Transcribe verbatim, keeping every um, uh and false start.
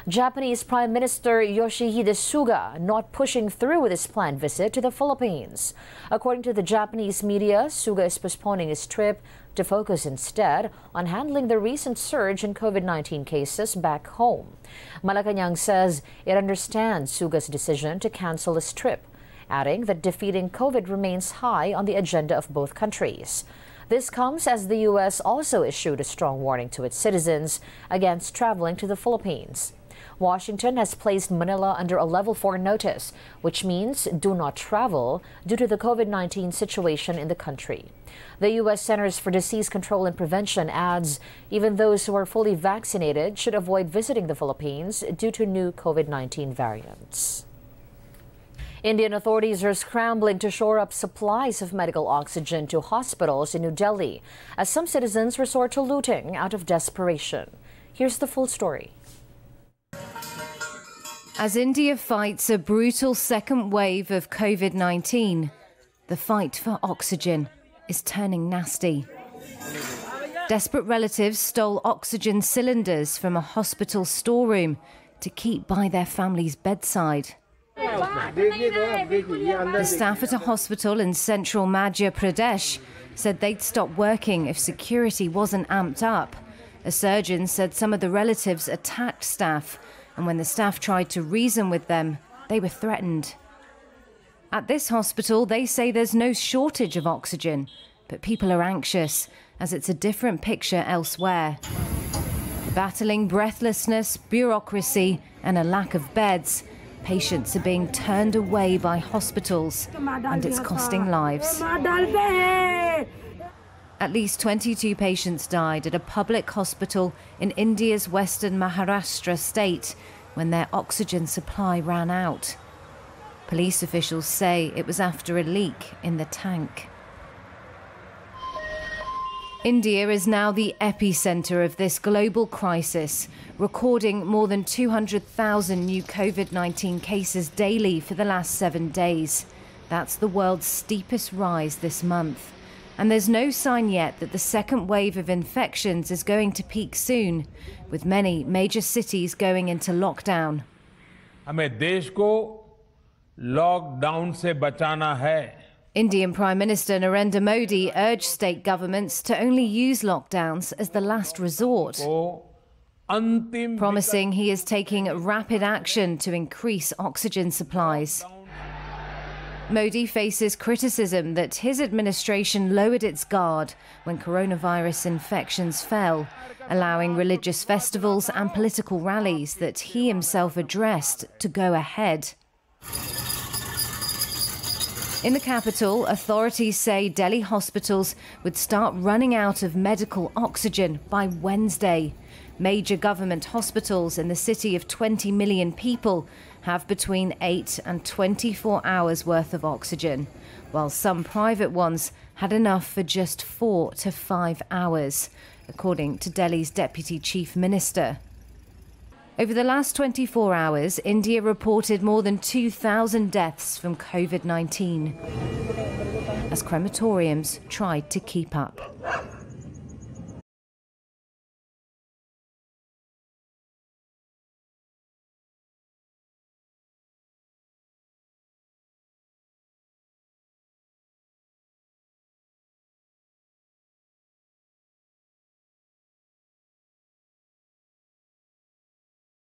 Japanese Prime Minister Yoshihide Suga not pushing through with his planned visit to the Philippines. According to the Japanese media, Suga is postponing his trip to focus instead on handling the recent surge in COVID nineteen cases back home. Malacanang says it understands Suga's decision to cancel his trip, adding that defeating COVID remains high on the agenda of both countries. This comes as the U S also issued a strong warning to its citizens against traveling to the Philippines. Washington has placed Manila under a level four notice, which means do not travel due to the COVID nineteen situation in the country. The U S Centers for Disease Control and Prevention adds even those who are fully vaccinated should avoid visiting the Philippines due to new COVID nineteen variants. Indian authorities are scrambling to shore up supplies of medical oxygen to hospitals in New Delhi as some citizens resort to looting out of desperation. Here's the full story. As India fights a brutal second wave of COVID nineteen, the fight for oxygen is turning nasty. Desperate relatives stole oxygen cylinders from a hospital storeroom to keep by their family's bedside. The staff at a hospital in central Madhya Pradesh said they'd stop working if security wasn't amped up. A surgeon said some of the relatives attacked staff, and when the staff tried to reason with them, they were threatened. At this hospital, they say there's no shortage of oxygen, but people are anxious, as it's a different picture elsewhere. Battling breathlessness, bureaucracy, and a lack of beds, patients are being turned away by hospitals, and it's costing lives. At least twenty-two patients died at a public hospital in India's western Maharashtra state when their oxygen supply ran out. Police officials say it was after a leak in the tank. India is now the epicenter of this global crisis, recording more than two hundred thousand new COVID nineteen cases daily for the last seven days. That's the world's steepest rise this month. And there's no sign yet that the second wave of infections is going to peak soon, with many major cities going into lockdown. हमें देश को lockdown से बचाना है. Indian Prime Minister Narendra Modi urged state governments to only use lockdowns as the last resort, promising he is taking rapid action to increase oxygen supplies. Modi faces criticism that his administration lowered its guard when coronavirus infections fell, allowing religious festivals and political rallies that he himself addressed to go ahead. In the capital, authorities say Delhi hospitals would start running out of medical oxygen by Wednesday. Major government hospitals in the city of twenty million people have between eight and twenty-four hours worth of oxygen, while some private ones had enough for just four to five hours, according to Delhi's Deputy Chief Minister. Over the last twenty-four hours, India reported more than two thousand deaths from COVID nineteen, as crematoriums tried to keep up.